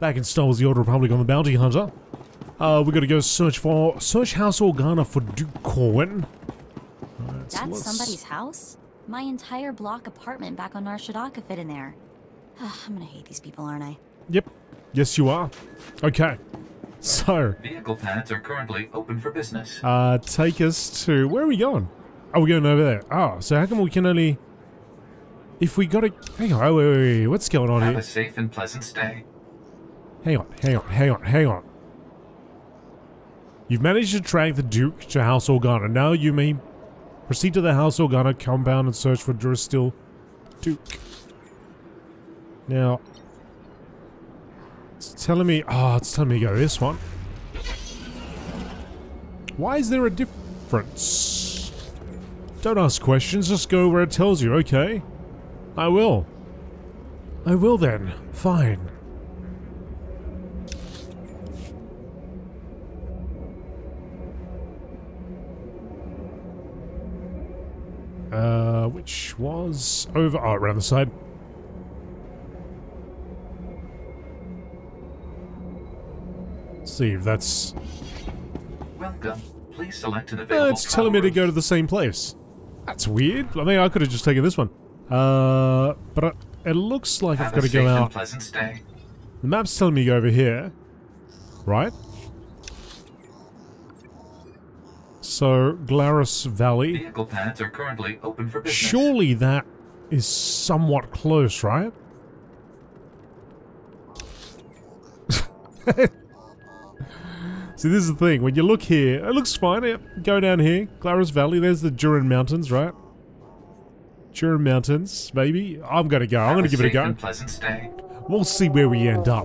Back in Star Wars The Old Republic on the Bounty Hunter. We gotta go search House Organa for Duke Corwin. That's somebody's house? My entire block apartment back on Nar Shaddaa could fit in there. I'm gonna hate these people, aren't I? Yep. Yes, you are. Okay. So... Vehicle paths are currently open for business. Take us to... Where are we going? Oh, we're going over there. Oh, so how come we can only... If we gotta... Hang on, wait. What's going on here? Have a safe and pleasant stay. Hang on. You've managed to track the Duke to House Organa. Now you may proceed to the House Organa compound and search for Duristil Duke. Now... It's telling me... Oh, it's telling me to go this one. Why is there a difference? Don't ask questions, just go where it tells you, okay? I will. I will then. Fine. Which was over... Oh, around the side. Let's see if that's... Welcome. Please select an available it's telling me to go to the same place. That's weird. I mean, I could have just taken this one. But it looks like I've got to go out. Pleasant stay. The map's telling me to go over here. Right? So, Glarus Valley. Vehicle paths are currently open for business. Surely that is somewhat close, right? See, this is the thing. When you look here, it looks fine. Go down here. Glarus Valley. There's the Durin Mountains, right? Durin Mountains, maybe. I'm gonna go. I'm gonna give it a go. And pleasant stay. We'll see where we end up.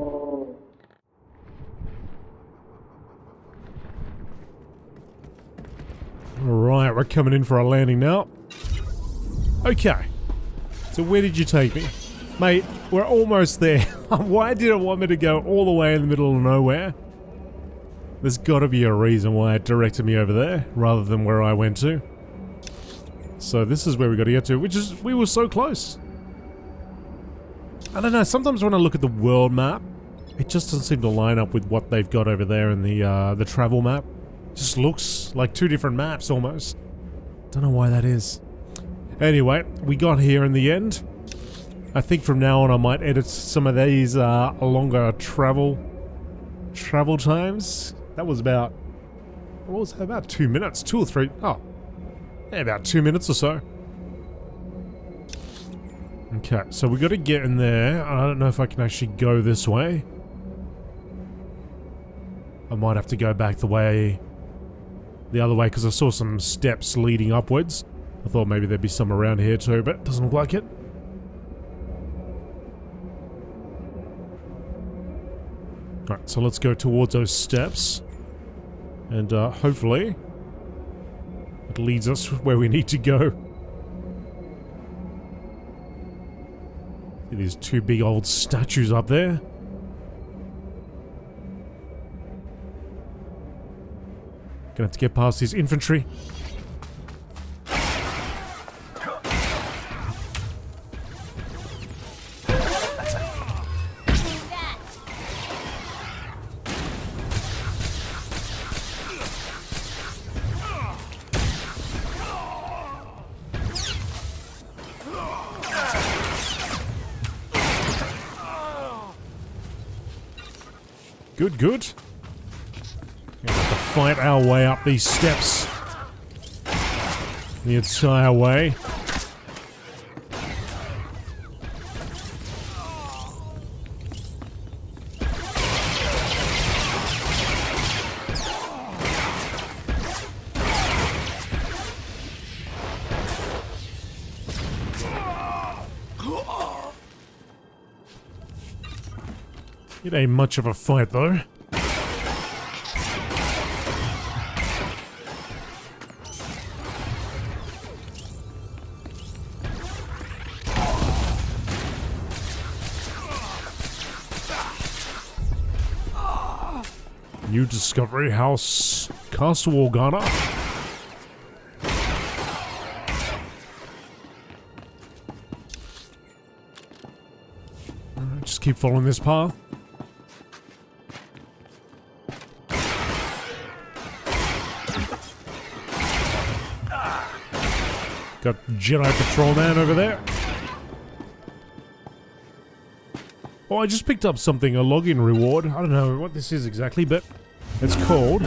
Alright, we're coming in for a landing now. Okay. So where did you take me? Mate, we're almost there. Why did it want me to go all the way in the middle of nowhere? There's gotta be a reason why it directed me over there, rather than where I went to. So this is where we gotta get to, which is... We were so close. I don't know, sometimes when I look at the world map, it just doesn't seem to line up with what they've got over there in the travel map. Just looks like two different maps, almost. Don't know why that is. Anyway, we got here in the end. I think from now on I might edit some of these longer travel times. That was about... What was that? About 2 minutes? 2 or 3... Oh. Yeah, about 2 minutes or so. Okay, so we got to get in there. I don't know if I can actually go this way. I might have to go back the other way, because I saw some steps leading upwards. I thought maybe there'd be some around here too, but it doesn't look like it. Alright, so let's go towards those steps. And hopefully it leads us where we need to go. See these two big old statues up there. Gonna have to get past his infantry. Good, good. We're gonna have to fight our way up these steps. The entire way. It ain't much of a fight, though. New Discovery House, Castle Organa. Alright, just keep following this path. Got Jedi Patrolman over there. Oh, I just picked up something, a login reward. I don't know what this is exactly, but it's called...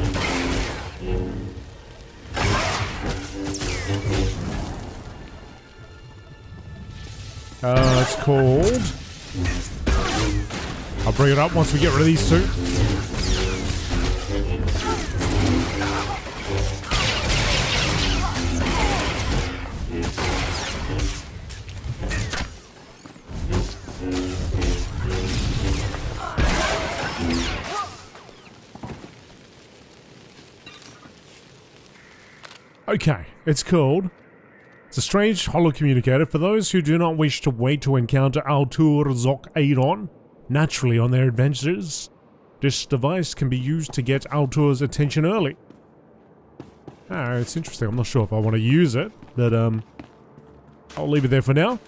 it's called... I'll bring it up once we get rid of these two. Okay, it's called... It's a strange holocommunicator for those who do not wish to wait to encounter Altur Zok Aidon naturally on their adventures. This device can be used to get Altur's attention early. Ah, it's interesting. I'm not sure if I want to use it, but I'll leave it there for now.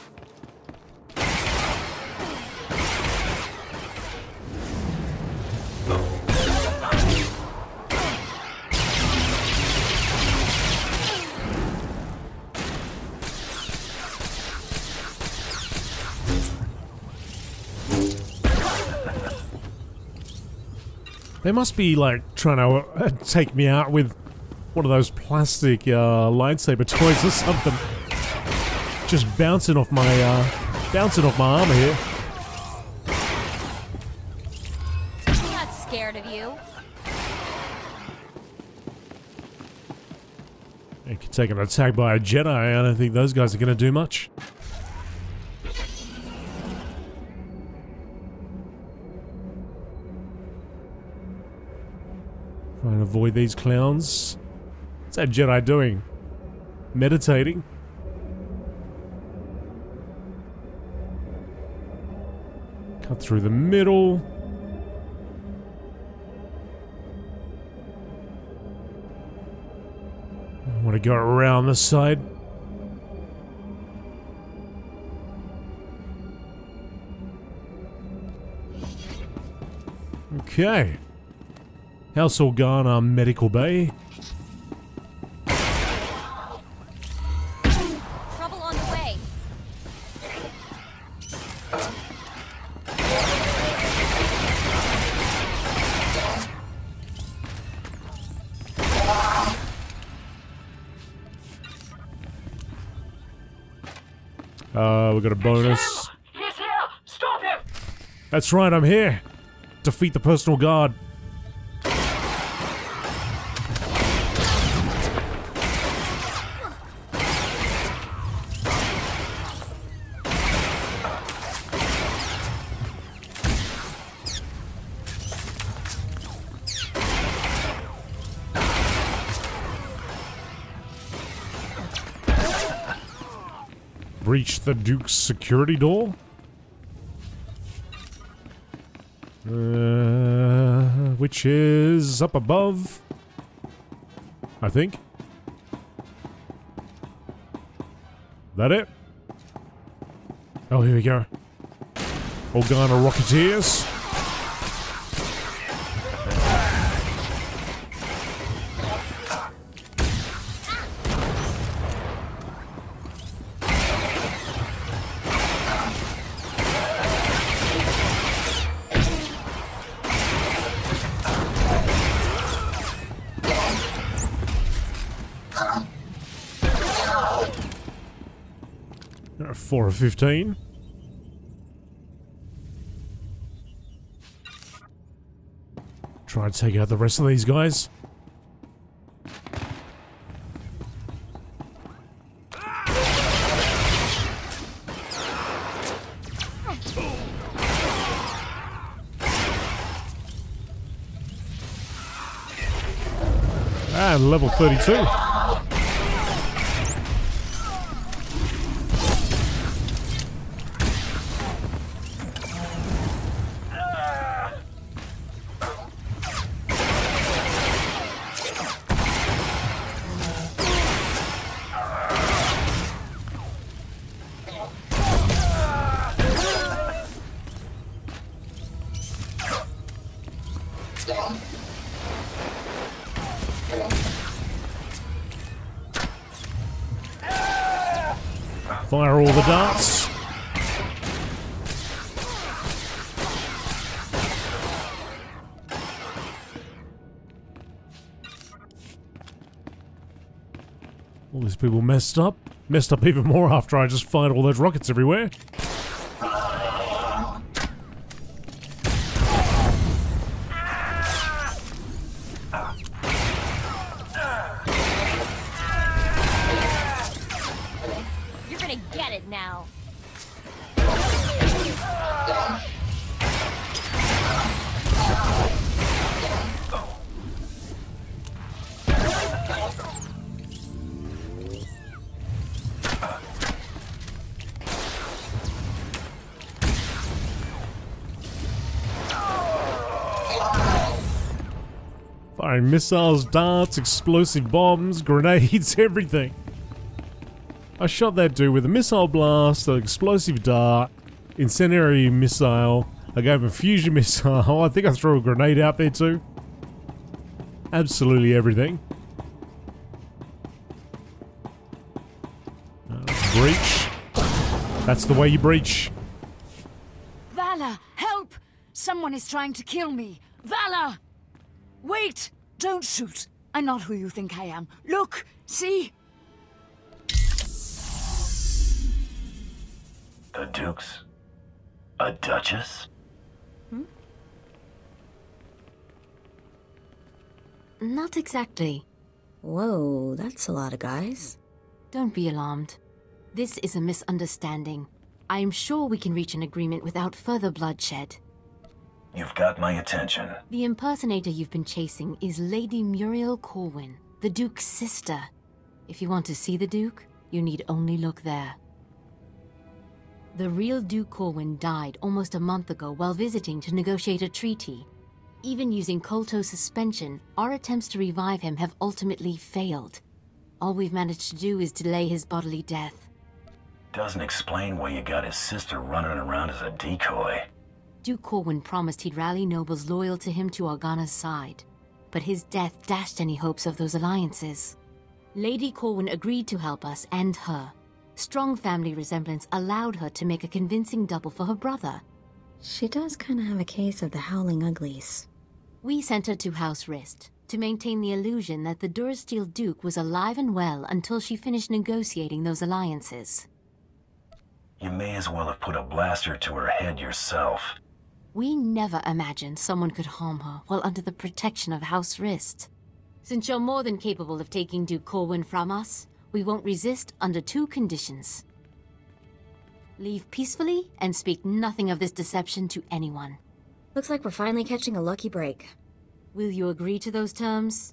They must be like trying to take me out with one of those plastic lightsaber toys or something. Just bouncing off my armor here. I'm not scared of you. You could take an attack by a Jedi. I don't think those guys are going to do much. Try and avoid these clowns. What's that Jedi doing? Meditating? Cut through the middle. I want to go around the side. Okay. House Organa Medical Bay. Trouble on the way. We got a bonus. He's here! Stop him! That's right, I'm here. Defeat the personal guard. Breach the Duke's security door? Which is up above, I think. That it? Oh, here we go. Organa Rocketeers. Four of 15. Try and take out the rest of these guys. And level 32. Fire all the darts. All these people messed up. Messed up even more after I just fired all those rockets everywhere. You're gonna get it now. Firing missiles, darts, explosive bombs, grenades, everything. I shot that dude with a missile blast, an explosive dart, incendiary missile. I gave him a fusion missile. I think I threw a grenade out there too. Absolutely everything. Breach. That's the way you breach. Valor, help! Someone is trying to kill me. Valor! Wait! Don't shoot. I'm not who you think I am. Look! See? The Duke's a Duchess? Not exactly. Whoa, that's a lot of guys. Don't be alarmed. This is a misunderstanding. I am sure we can reach an agreement without further bloodshed. You've got my attention. The impersonator you've been chasing is Lady Muriel Corwin, the Duke's sister. If you want to see the Duke, you need only look there. The real Duke Corwin died almost a month ago while visiting to negotiate a treaty. Even using Kolto suspension, our attempts to revive him have ultimately failed. All we've managed to do is delay his bodily death. Doesn't explain why you got his sister running around as a decoy. Duke Corwin promised he'd rally nobles loyal to him to Organa's side, but his death dashed any hopes of those alliances. Lady Corwin agreed to help us and her. Strong family resemblance allowed her to make a convincing double for her brother. She does kind of have a case of the howling uglies. We sent her to House Rist to maintain the illusion that the Durasteel Duke was alive and well until she finished negotiating those alliances. You may as well have put a blaster to her head yourself. We never imagined someone could harm her while under the protection of House Rist. Since you're more than capable of taking Duke Corwin from us, we won't resist under 2 conditions. Leave peacefully and speak nothing of this deception to anyone. Looks like we're finally catching a lucky break. Will you agree to those terms?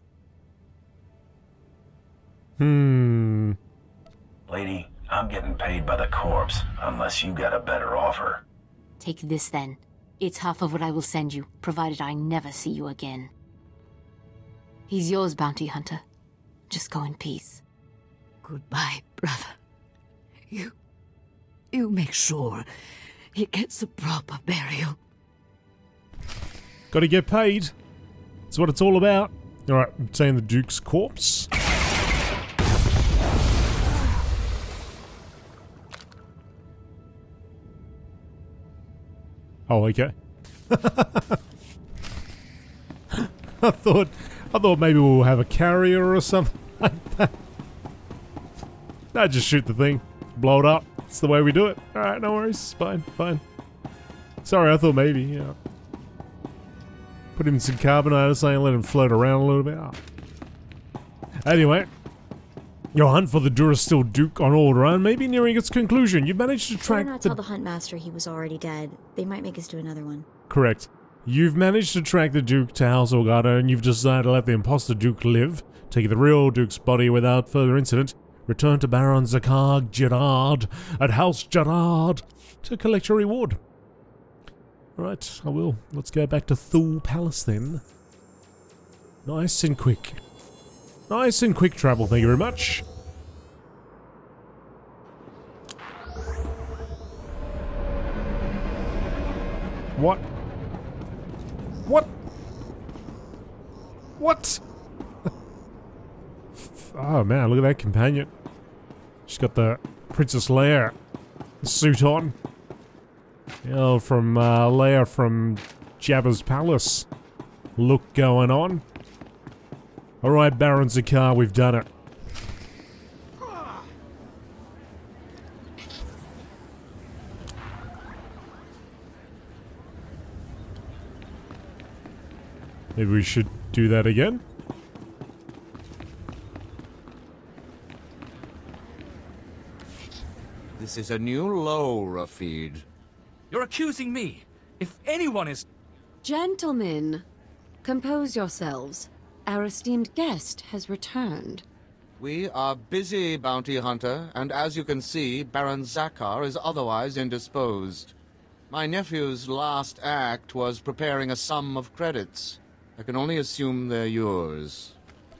Lady, I'm getting paid by the corpse, unless you got a better offer. Take this then. It's half of what I will send you, provided I never see you again. He's yours, bounty hunter. Just go in peace. Goodbye, brother. You make sure he gets a proper burial. Gotta get paid. That's what it's all about. Alright, obtain the Duke's corpse. Oh, okay. I thought maybe we'll have a carrier or something like that. No, just shoot the thing. Blow it up. It's the way we do it. Alright, no worries. Fine. Sorry, I thought maybe, yeah. Put him in some carbonite or something, let him float around a little bit. Oh. Anyway. Your hunt for the Durasteel Duke on Alderaan may be nearing its conclusion. You've managed to track Better not tell the Huntmaster he was already dead. They might make us do another one. Correct. You've managed to track the Duke to House Organa, and you've decided to let the imposter Duke live, take the real Duke's body without further incident, return to Baron Zakar Gerard at House Gerard to collect your reward. Alright, I will. Let's go back to Thule Palace then. Nice and quick. Nice and quick travel, thank you very much. What? What? What? Oh man, look at that companion. She's got the Princess Leia suit on. From Leia from Jabba's palace. Look going on. Alright, Baron Zakar, we've done it. Maybe we should do that again? This is a new low, Rafid. You're accusing me. If anyone is... Gentlemen, compose yourselves. Our esteemed guest has returned. We are busy, Bounty Hunter, and as you can see, Baron Zakar is otherwise indisposed. My nephew's last act was preparing a sum of credits. I can only assume they're yours.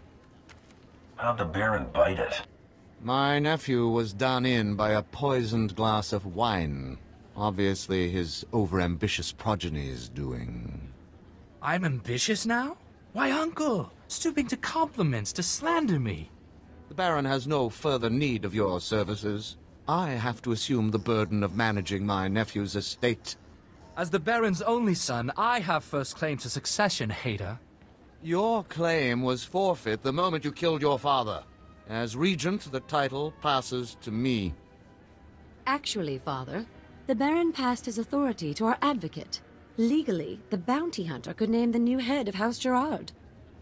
How'd the Baron bite it? My nephew was done in by a poisoned glass of wine. Obviously his overambitious progeny's doing. I'm ambitious now? Why, Uncle? Stooping to compliments, to slander me. The Baron has no further need of your services. I have to assume the burden of managing my nephew's estate. As the Baron's only son, I have first claim to succession, hater. Your claim was forfeit the moment you killed your father. As regent, the title passes to me. Actually, Father, the Baron passed his authority to our advocate. Legally, the bounty hunter could name the new head of House Gerard.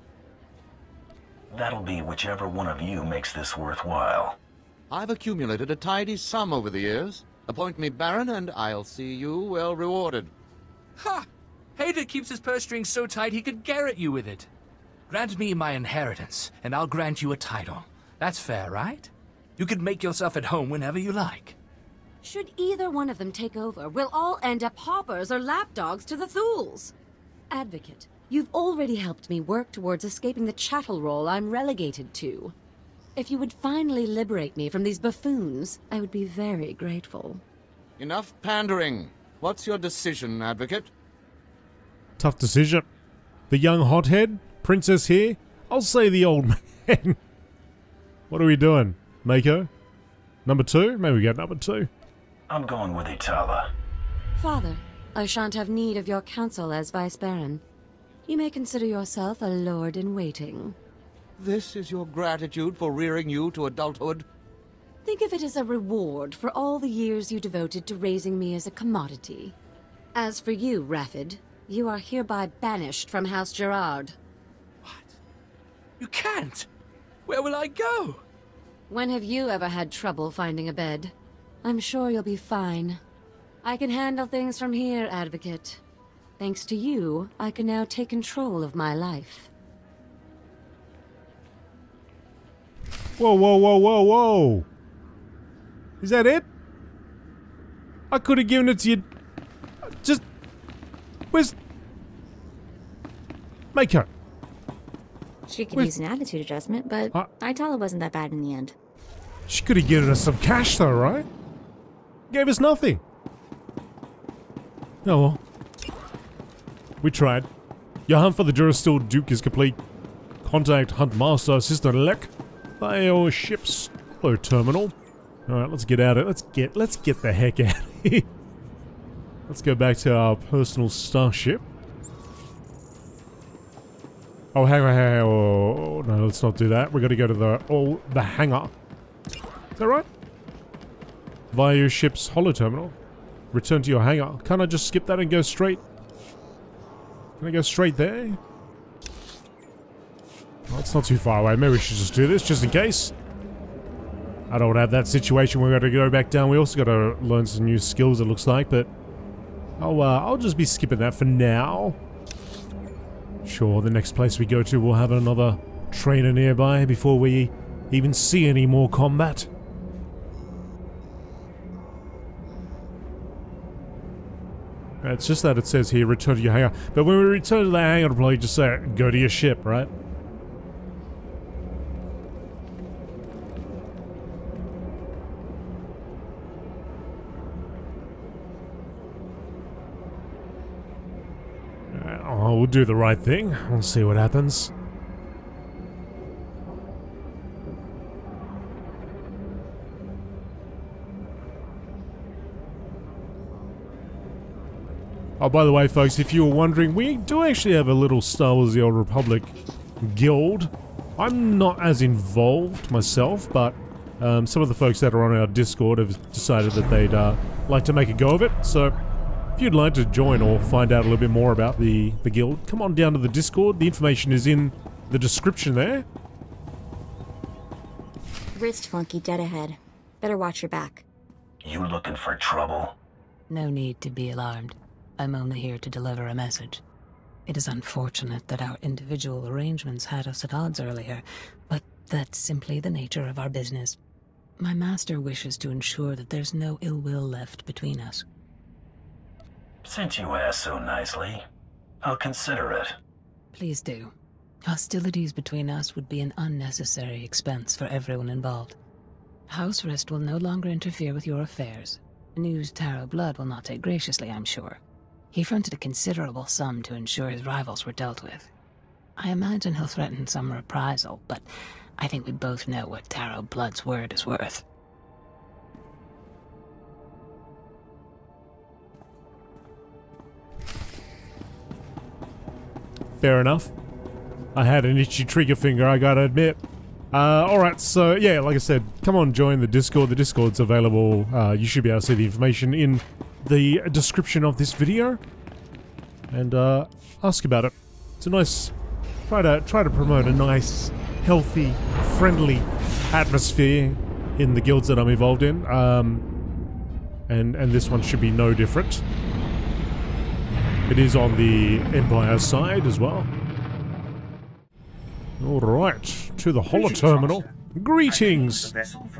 That'll be whichever one of you makes this worthwhile. I've accumulated a tidy sum over the years. Appoint me Baron, and I'll see you well rewarded. Ha! Hater keeps his purse strings so tight he could garrote you with it. Grant me my inheritance, and I'll grant you a title. That's fair, right? You can make yourself at home whenever you like. Should either one of them take over, we'll all end up paupers or lapdogs to the Thools. Advocate, you've already helped me work towards escaping the chattel role I'm relegated to. If you would finally liberate me from these buffoons, I would be very grateful. Enough pandering. What's your decision, Advocate? Tough decision. The young hothead? Princess here? I'll say the old man. What are we doing? Mako? Number 2? Maybe we get number 2. I'm going with Itala. Father, I shan't have need of your counsel as Vice Baron. You may consider yourself a lord-in-waiting. This is your gratitude for rearing you to adulthood? Think of it as a reward for all the years you devoted to raising me as a commodity. As for you, Rafid, you are hereby banished from House Gerard. What? You can't! Where will I go? When have you ever had trouble finding a bed? I'm sure you'll be fine. I can handle things from here, Advocate. Thanks to you, I can now take control of my life. Whoa, whoa, whoa, whoa, whoa! Is that it? I could have given it to you. Just... Where's... Mako. She could use an attitude adjustment, but Itala wasn't that bad in the end. She could have given us some cash though, right? Gave us nothing. Oh well. We tried. Your hunt for the Durasteel Duke is complete. Contact Hunt Master Assistant Lek by your ship's hello terminal. Alright, let's get out of it. Let's get the heck out of here. Let's go back to our personal starship. Oh, hang on, hang on. Oh, no, let's not do that. We got to go to the hangar. Is that right? Via your ship's holo terminal. Return to your hangar. Can't I just skip that and go straight? Can I go straight there? Well, it's not too far away. Maybe we should just do this, just in case. I don't want to have that situation where we got to go back down. We also got to learn some new skills, it looks like, but I'll just be skipping that for now. Sure, the next place we go to will have another trainer nearby before we even see any more combat. It's just that it says here, return to your hangar. But when we return to the hangar, it'll probably just say, go to your ship, right? Oh, we'll do the right thing. We'll see what happens. Oh, by the way, folks, if you were wondering, we do actually have a little Star Wars The Old Republic guild. I'm not as involved myself, but some of the folks that are on our Discord have decided that they'd like to make a go of it. So if you'd like to join or find out a little bit more about the guild, come on down to the Discord. The information is in the description there. Wrist flunky dead ahead. Better watch your back. You looking for trouble? No need to be alarmed. I'm only here to deliver a message. It is unfortunate that our individual arrangements had us at odds earlier, but that's simply the nature of our business. My master wishes to ensure that there's no ill will left between us. Since you asked so nicely, I'll consider it. Please do. Hostilities between us would be an unnecessary expense for everyone involved. House Rist will no longer interfere with your affairs. News Taro Blood will not take graciously, I'm sure. He fronted a considerable sum to ensure his rivals were dealt with. I imagine he'll threaten some reprisal, but I think we both know what Taro Blood's word is worth. Fair enough. I had an itchy trigger finger, I gotta admit. Alright, so yeah, like I said, come on, join the Discord. The Discord's available. You should be able to see the information in the description of this video. And ask about it. It's a nice... Try to promote a nice, healthy, friendly atmosphere in the guilds that I'm involved in. And this one should be no different. It is on the Empire side as well. Alright, to the holo-terminal. Greetings!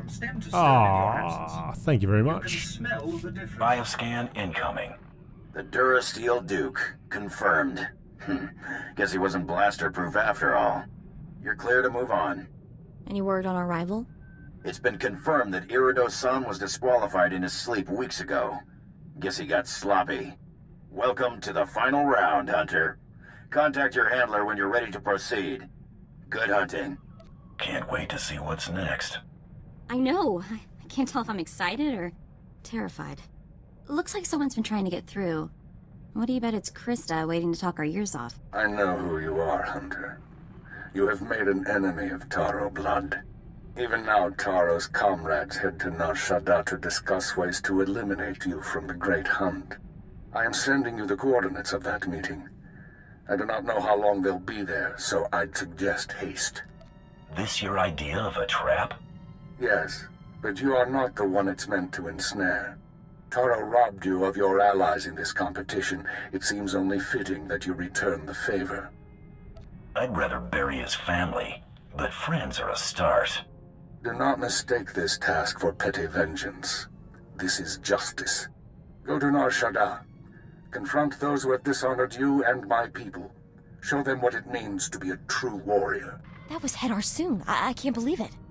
Ah, thank you very much. Bioscan incoming. The Durasteel Duke, confirmed. Guess he wasn't blaster-proof after all. You're clear to move on. Any word on our rival? It's been confirmed that Irido-san was disqualified in his sleep weeks ago. Guess he got sloppy. Welcome to the final round, Hunter. Contact your handler when you're ready to proceed. Good hunting. Can't wait to see what's next. I know. I can't tell if I'm excited or terrified. Looks like someone's been trying to get through. What do you bet it's Krista waiting to talk our ears off? I know who you are, Hunter. You have made an enemy of Taro Blood. Even now, Taro's comrades head to Nar Shaddaa to discuss ways to eliminate you from the Great Hunt. I am sending you the coordinates of that meeting. I do not know how long they'll be there, so I'd suggest haste. This your idea of a trap? Yes, but you are not the one it's meant to ensnare. Taro robbed you of your allies in this competition. It seems only fitting that you return the favor. I'd rather bury his family, but friends are a start. Do not mistake this task for petty vengeance. This is justice. Go to Nar Shaddaa. Confront those who have dishonored you and my people. Show them what it means to be a true warrior. That was Hedar Soong. I can't believe it.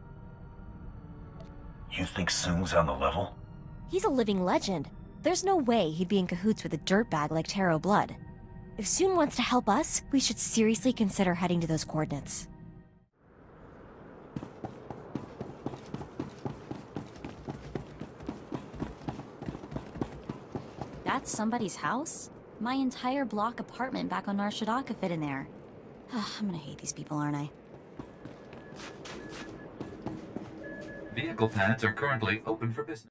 You think Soong's on the level? He's a living legend. There's no way he'd be in cahoots with a dirtbag like Taro Blood. If Soong wants to help us, we should seriously consider heading to those coordinates. That's somebody's house? My entire block apartment back on Nar Shaddaa could fit in there. I'm gonna hate these people, aren't I? Vehicle pads are currently open for business.